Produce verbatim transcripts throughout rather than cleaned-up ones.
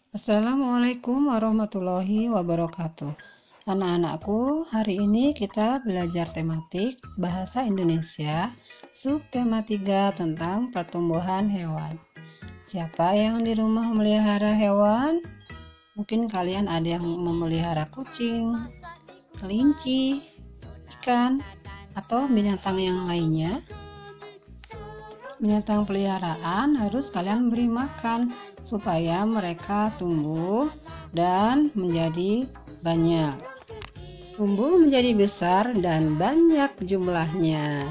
Assalamualaikum warahmatullahi wabarakatuh. Anak-anakku, hari ini kita belajar tematik Bahasa Indonesia subtema tiga tentang pertumbuhan hewan. Siapa yang di rumah memelihara hewan? Mungkin kalian ada yang memelihara kucing, kelinci, ikan, atau binatang yang lainnya. Binatang peliharaan harus kalian beri makan supaya mereka tumbuh dan menjadi banyak. Tumbuh menjadi besar dan banyak jumlahnya.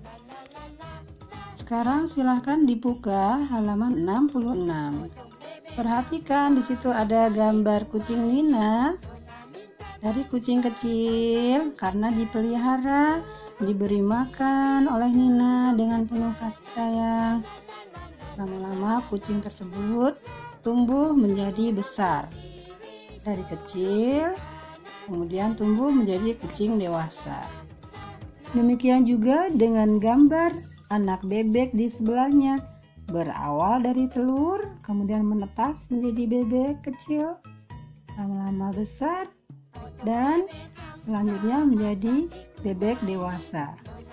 Sekarang silahkan dibuka halaman enam puluh enam. Perhatikan di situ ada gambar kucing Nina. Dari kucing kecil karena dipelihara, diberi makan oleh Nina dengan penuh kasih sayang. Lama-lama kucing tersebut tumbuh menjadi besar. Dari kecil, kemudian tumbuh menjadi kucing dewasa. Demikian juga dengan gambar anak bebek di sebelahnya. Berawal dari telur, kemudian menetas menjadi bebek kecil. Lama-lama besar, dan selanjutnya menjadi bebek dewasa.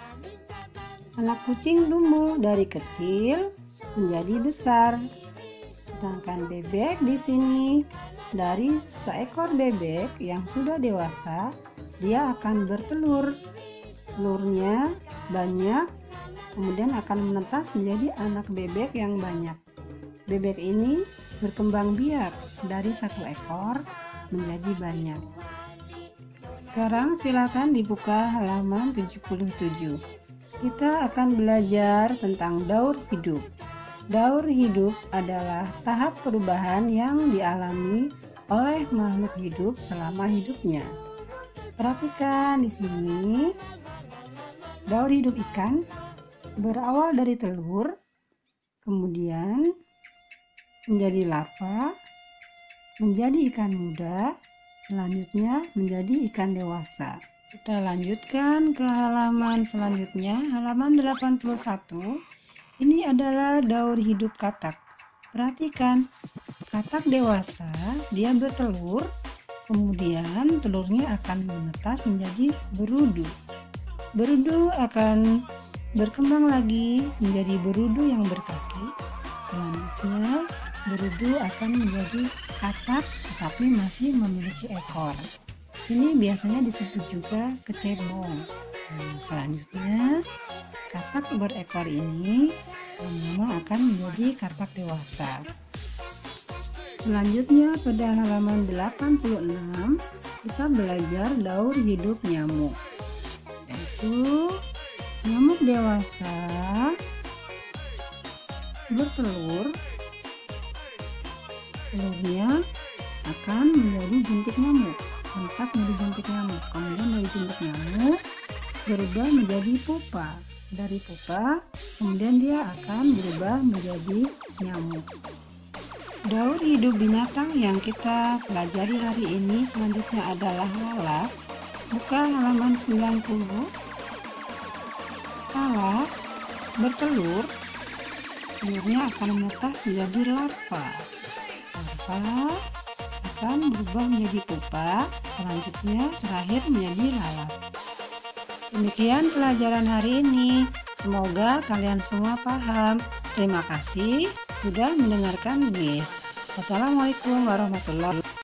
Anak kucing tumbuh dari kecil menjadi besar. Sedangkan bebek di sini dari seekor bebek yang sudah dewasa, dia akan bertelur. Telurnya banyak, kemudian akan menetas menjadi anak bebek yang banyak. Bebek ini berkembang biak dari satu ekor menjadi banyak. Sekarang silakan dibuka halaman tujuh puluh tujuh. Kita akan belajar tentang daur hidup. Daur hidup adalah tahap perubahan yang dialami oleh makhluk hidup selama hidupnya. Perhatikan di sini. Daur hidup ikan berawal dari telur, kemudian menjadi larva, menjadi ikan muda, selanjutnya menjadi ikan dewasa. Kita lanjutkan ke halaman selanjutnya, halaman delapan puluh satu. Ini adalah daur hidup katak. Perhatikan, katak dewasa dia bertelur, kemudian telurnya akan menetas menjadi berudu. Berudu akan berkembang lagi menjadi berudu yang berkaki. Selanjutnya berudu akan menjadi katak tetapi masih memiliki ekor. Ini biasanya disebut juga kecebong. Nah, selanjutnya katak berekor ini lama-lama akan menjadi katak dewasa. Selanjutnya pada halaman delapan puluh enam kita belajar daur hidup nyamuk. Yaitu nyamuk dewasa bertelur, telurnya akan menjadi jentik nyamuk, menetas menjadi jentik nyamuk. Kemudian dari jentik nyamuk berubah menjadi pupa. Dari pupa, kemudian dia akan berubah menjadi nyamuk. Daur hidup binatang yang kita pelajari hari ini selanjutnya adalah lalat. Buka halaman sembilan puluh. Lalat bertelur, telurnya akan menetas menjadi larva. Larva akan berubah menjadi pupa, selanjutnya terakhir menjadi lalat. Demikian pelajaran hari ini. Semoga kalian semua paham. Terima kasih sudah mendengarkan Miss. Wassalamualaikum warahmatullahi wabarakatuh.